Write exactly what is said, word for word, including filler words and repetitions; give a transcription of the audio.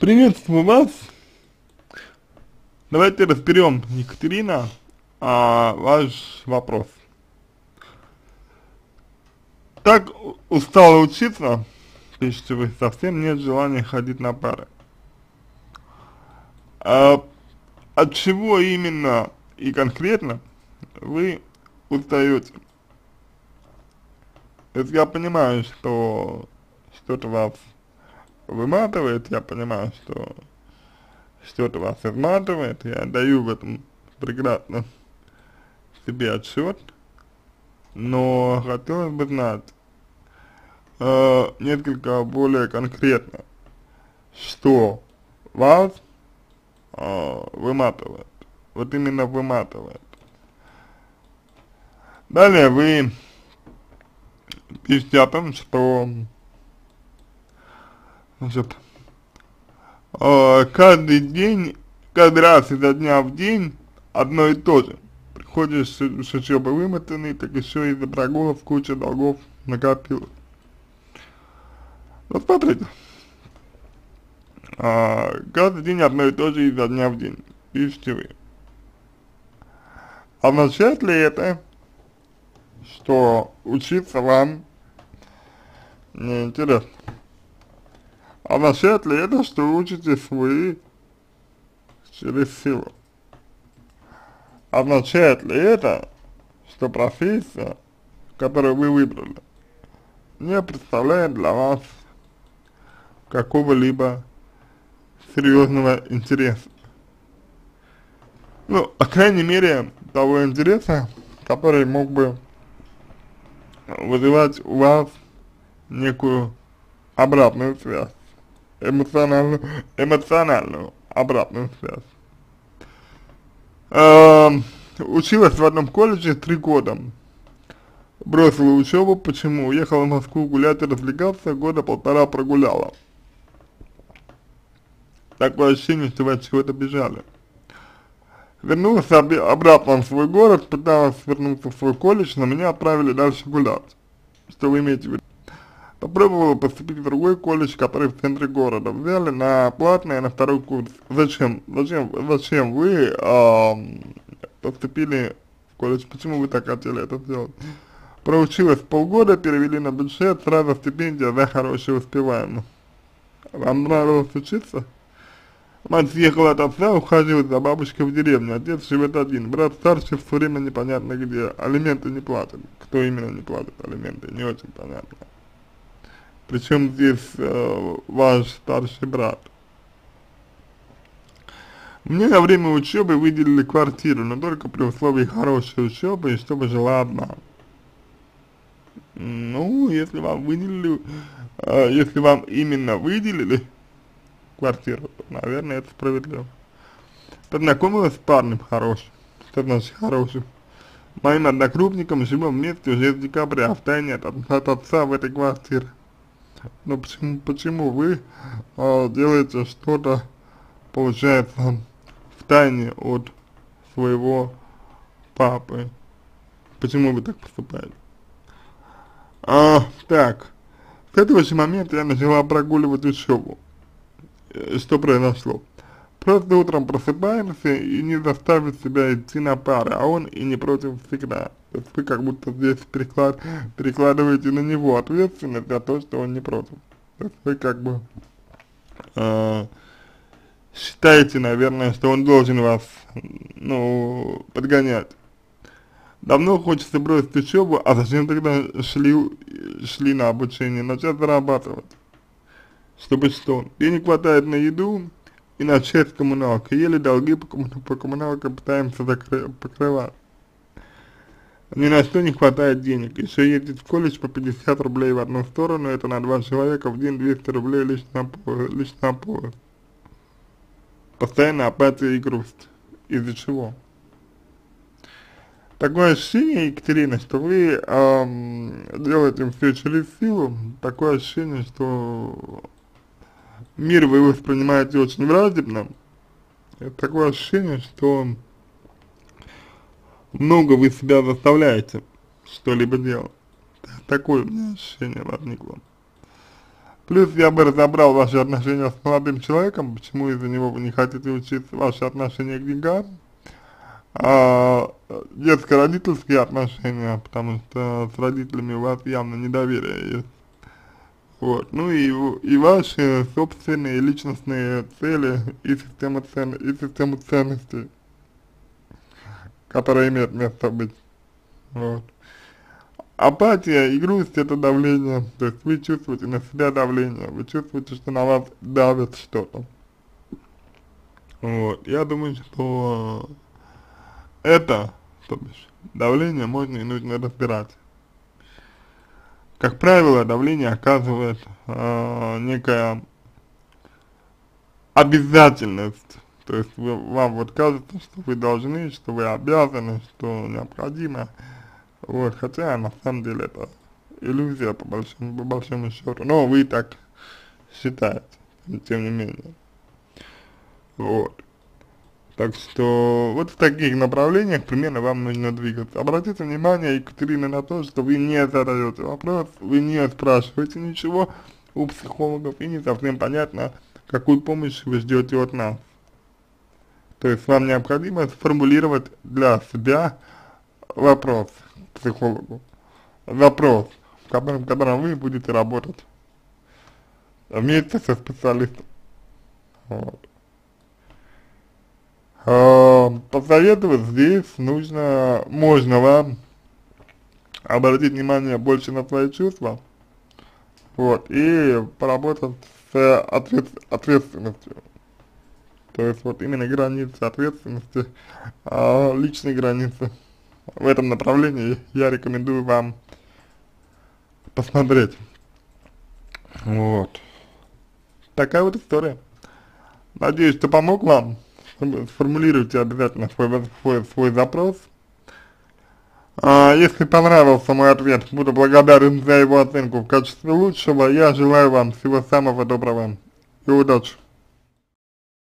Приветствую вас. Давайте разберем, Екатерина, а, ваш вопрос. Так устала учиться, пишите вы, совсем нет желания ходить на пары. А, от чего именно и конкретно вы устаете? То есть я понимаю, что что-то вас выматывает, я понимаю, что что-то вас изматывает, я даю в этом прекрасно себе отчет, но хотелось бы знать э, несколько более конкретно, что вас э, выматывает, вот именно выматывает. Далее вы пишете о том, что значит, э, каждый день, каждый раз изо дня в день одно и то же. Приходишь с, с учебы вымотанный, так еще из-за прогулов куча долгов накопилось. Вот смотрите, а, каждый день одно и то же изо дня в день, пишите вы. Означает ли это, что учиться вам неинтересно? Означает ли это, что учитесь вы через силу? Означает ли это, что профессия, которую вы выбрали, не представляет для вас какого-либо серьезного интереса? Ну, по крайней мере, того интереса, который мог бы вызывать у вас некую обратную связь, эмоциональную, эмоциональную обратную связь. Эм, училась в одном колледже три года, бросила учебу, почему? Уехала в Москву гулять и развлекаться, года полтора прогуляла. Такое ощущение, что вы от чего-то бежали. Вернулась обратно в свой город, пыталась вернуться в свой колледж, но меня отправили дальше гулять. Что вы имеете в виду? Попробовала поступить в другой колледж, который в центре города. Взяли на платный, на второй курс. Зачем? Зачем, зачем вы э, поступили в колледж? Почему вы так хотели это сделать? Проучилась полгода, перевели на бюджет, сразу стипендия за хорошую успеваемость. Вам нравилось учиться? Мать съехала от отца, ухаживает за бабушкой в деревне. Отец живет один. Брат старший все время непонятно где. Алименты не платят. Кто именно не платит алименты, не очень понятно. Причем здесь э, ваш старший брат. Мне на время учебы выделили квартиру, но только при условии хорошей учебы и чтобы жила одна. Ну, если вам выделили, э, если вам именно выделили квартиру, то, наверное, это справедливо. Познакомилась с парнем хорошим. Что значит хорошим? Моим однокрупником живем вместе уже с декабря, втайне от, от отца в этой квартире. Но почему, почему вы э, делаете что-то, получается, втайне от своего папы? Почему вы так поступаете? А, так, с этого же момента я начала прогуливать учебу. Что произошло? Просто утром просыпаемся и не заставить себя идти на пары, а он и не против всегда. То есть вы как будто здесь переклад, перекладываете на него ответственность за то, что он не против. То есть вы как бы э, считаете, наверное, что он должен вас, ну, подгонять. Давно хочется бросить учебу, а зачем тогда шли, шли на обучение? Начать зарабатывать. Чтобы что? Денег хватает на еду и на часть коммуналки. Еле долги по, комму по коммуналке пытаемся покрывать. Ни на что не хватает денег. Еще ездить в колледж по пятьдесят рублей в одну сторону, это на два человека, в день двести рублей лишь на, лишь на поезд. Постоянно апатия и грусть. Из-за чего? Такое ощущение, Екатерина, что вы эм, делаете все через силу. Такое ощущение, что мир вы воспринимаете очень враждебно. Это такое ощущение, что много вы себя заставляете что-либо делать. Такое у меня ощущение возникло. Плюс я бы разобрал ваши отношения с молодым человеком, почему из-за него вы не хотите учиться, ваши отношения к деньгам, а, детско-родительские отношения, потому что с родителями у вас явно недоверие есть. Вот, ну и, в- и ваши собственные личностные цели и система цен, и систему ценностей, которая имеет место быть. Вот. Апатия и грусть — это давление, то есть вы чувствуете на себя давление, вы чувствуете, что на вас давит что-то. Вот, я думаю, что это, то бишь, давление можно и нужно разбирать. Как правило, давление оказывает э, некая обязательность, то есть вы, вам вот кажется, что вы должны, что вы обязаны, что необходимо, вот, хотя на самом деле это иллюзия по большому, по большому счету, но вы так считаете, тем не менее, вот. Так что вот в таких направлениях примерно вам нужно двигаться. Обратите внимание, Екатерина, на то, что вы не задаете вопрос, вы не спрашиваете ничего у психологов, и не совсем понятно, какую помощь вы ждете от нас. То есть вам необходимо сформулировать для себя вопрос к психологу. Вопрос, в котором, в котором вы будете работать вместе со специалистом. Вот. А, посоветовать здесь нужно, можно вам обратить внимание больше на свои чувства, вот, и поработать с ответ, ответственностью. То есть вот именно границы ответственности, а, личные границы. В этом направлении я рекомендую вам посмотреть. Вот. Такая вот история. Надеюсь, что помог вам. Сформулируйте обязательно свой, свой, свой запрос. А, если понравился мой ответ, буду благодарен за его оценку в качестве лучшего. Я желаю вам всего самого доброго и удачи.